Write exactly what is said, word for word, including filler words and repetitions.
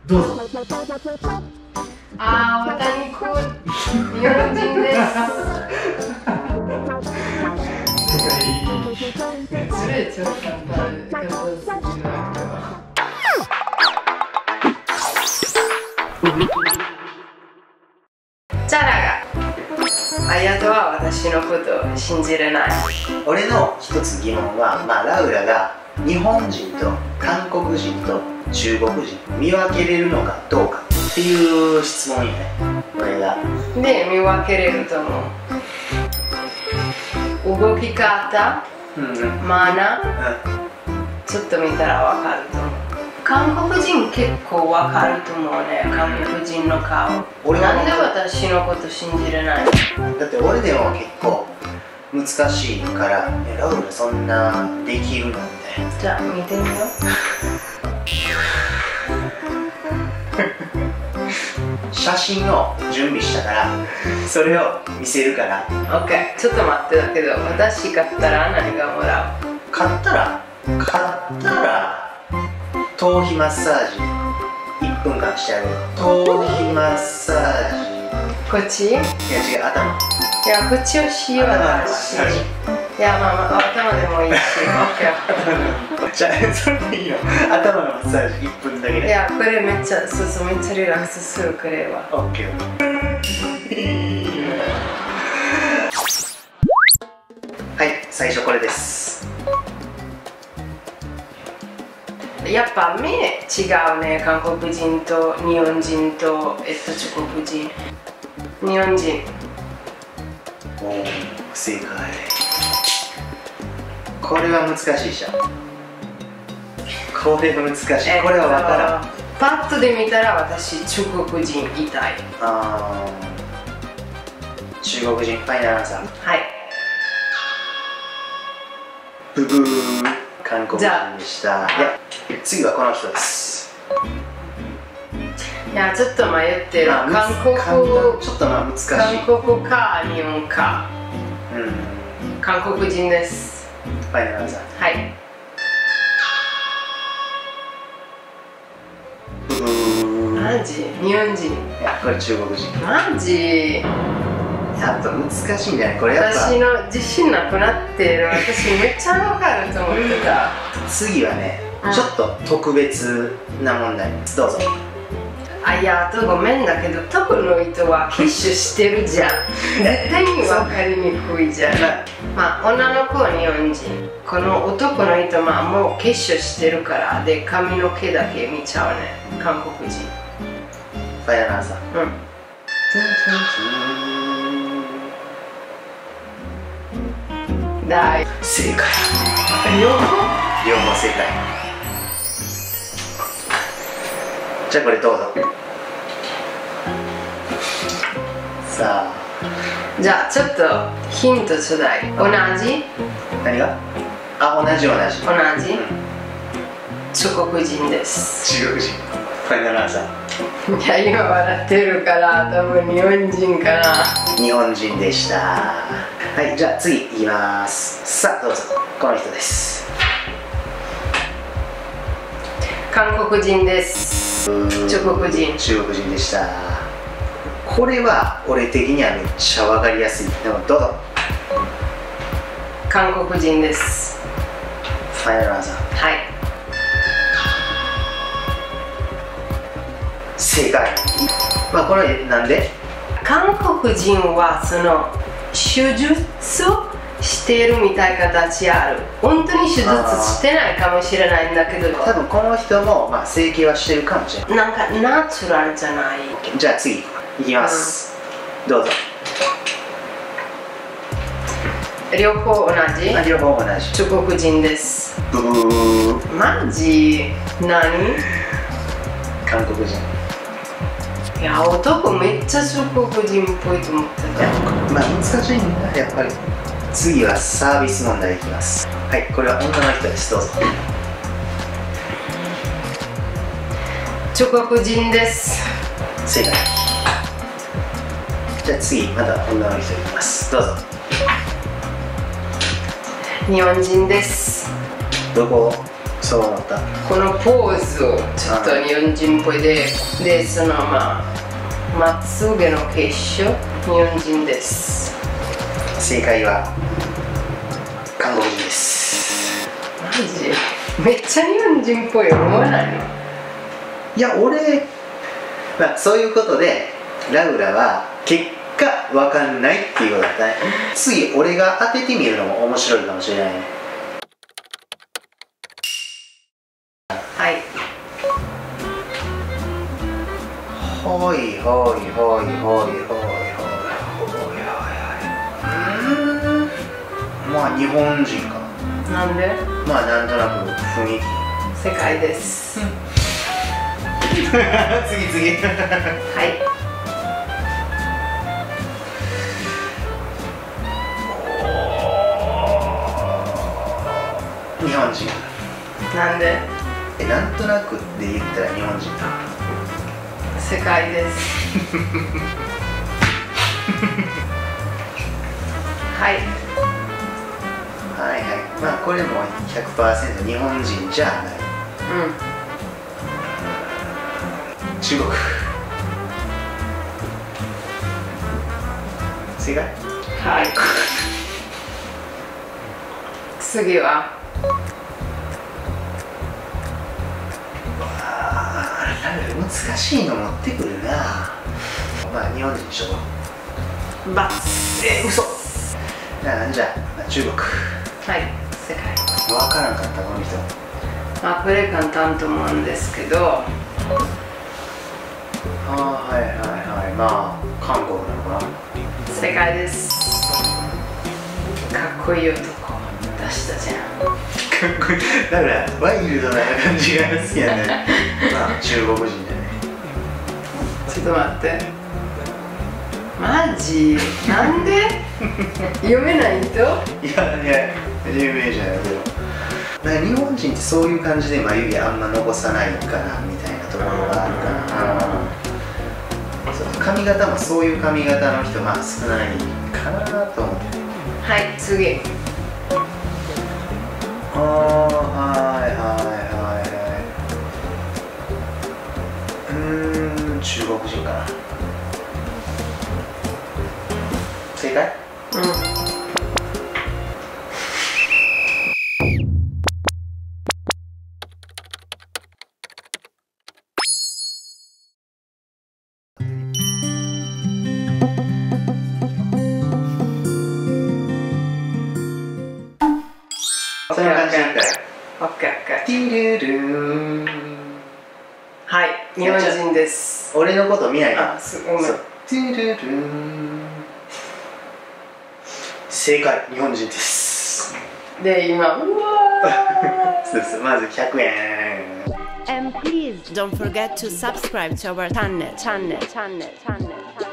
どうぞ。 あー、大谷君、日本人です。ずれちゃったんだ。チャラが、あやとは私のことを信じれない。 俺の一つ疑問は、まあ、ラウラが日本人と韓国人と中国人見分けれるのかどうかっていう質問よね、俺が。 で、見分けれると思う。動き方、 うんうん、 マナー、ちょっと見たらわかると思う。韓国人結構わかると思うね、韓国人の顔。 俺はなんで私のこと信じれない？ だって俺でも結構難しいから「えラウラそんなできるの?」みたいな。 じゃあ見てみよう写真を準備したからそれを見せるから。 OK、 ちょっと待って。だけど私買ったら何がもらう？ 買ったら買ったら頭皮マッサージいっぷんかんしてあげる。頭皮マッサージ。 こっち？いやいや違う、頭。 いや、こっちをしよう。私いや、まあまあ頭でもいいし。 OK。 じゃあそれでいいの。頭のマッサージいっぷんだけで。 いや、これめっちゃ、そうそう、めっちゃリラックスする。これは OK。 はい、最初これです。 やっぱ目違うね、韓国人と日本人と、えっと、中国人。日本人。 おお、正解。これは難しいでしょ。これ難しい。これは分からん。 パッとで見たら私、中国人いたい。 あー、中国人、ファイナルアンサー。 はい。 ブブー、韓国人でした。いや、次はこの人です。 いや、ちょっと迷ってる。 まあ、 韓国、 ちょっとまあ難しい。 韓国か日本か。 うん。 韓国人です。 ファイナルアンサー。 はい。 ブブー。 マジ？日本人。 いや、これ中国人。 マジ？ やっぱ難しいんじゃない？これやっぱ。 私の自信なくなってる。私めっちゃわかると思ってた。 次はね、ちょっと特別な問題です。どうぞ。 あ、いや、あとごめんだけど、特の人はキッシュしてるじゃん。絶対に分かりにくいじゃん。まあ、女の子は日本人。この男の人はもうキッシュしてるから、で、髪の毛だけ見ちゃうね。韓国人。 ファイナルアンサー。 うん。大正解。 両方？ 両方正解。じゃあこれどうぞ。さあ。 じゃあちょっとヒントちょうだい。同じ？ 何が？あ、同じ同じ。 同じ？ うん、 中国人です。 中国人。ファイナルアンサー。 いや、今笑ってるから多分日本人かな。 日本人でした。はい、じゃあ次いきます。さあどうぞ。この人です。 韓国人です。中国人。 中国人でした。これは俺的にはめっちゃ分かりやすい。でもどうぞ。 韓国人です。 ファイナルアンサー。 はい。 正解。まあこれなんで？ 韓国人はその手術しているみたいな形ある。本当に手術してないかもしれないんだけど、 多分この人もまあ整形はしてるかもしれない。 なんかナチュラルじゃない。 じゃあ次いきます、うん、どうぞ。 両方同じ？ 両方同じ。 中国人です。 ブー。 マジ？何？ 韓国人。 いや、男めっちゃ中国人っぽいと思ってた。 まあ難しいんだやっぱり。次はサービス問題いきます。はい、これは女の人です。どうぞ。 中国人です。 正解。じゃあ次また女の人いきます。どうぞ。 日本人です。 どこ？ そう思った。 このポーズをちょっと日本人っぽいで、でそのまあまつげの結晶、日本人です。 正解は韓国人です。 マジ？めっちゃ日本人っぽい思わないの？ いや俺、まあ、そういうことでラウラは結果わかんないっていうことだったね。次俺が当ててみるのも面白いかもしれないね。 はい。 ほいほいほいほいほいほいほいほい。うーん、まあ日本人か。 なんで？ まあなんとなく雰囲気。 世界です。 次次。 はい。 日本人。 なんで？ え、なんとなくで言ったら日本人だ。 世界です。はい。 はいはい。まあこれも ひゃくパーセント 日本人じゃない。 うん。 中国。正解？ はい。次は難しいの持ってくるな。まあ日本人でしょ。 バツ。 え、嘘。あ、じゃあ中国。 はい、世界。 分からんかったこの人。 まあこれ簡単と思うんですけど。 ああ、はいはいはい。まあ韓国なのかな。 世界です。かっこいい男出したじゃん。 かっこいい。だからワイルドな感じが好きやね。まあ中国人だね。 ちょっと待って。マジ？なんで？読めない人？ いやいや、有名じゃないけど。だから日本人ってそういう感じで眉毛あんま残さないかなみたいなところがあるから、そう髪型もそういう髪型の人まあ少ないかなと思って。 はい、次。 ああ、はいはいはいはい。うーん、中国人かな。正解？ うん。 そんな感じだったよ。 オッケーオッケー。 ティルルーン。 はい、日本人です。 俺のこと見ないか。 あ、すごめん。 ティルルーン。正解、日本人です。 で、今、うわー。 そうそう、まずひゃくえん。 And please don't forget to subscribe to our channel, channel, channel, channel, channel.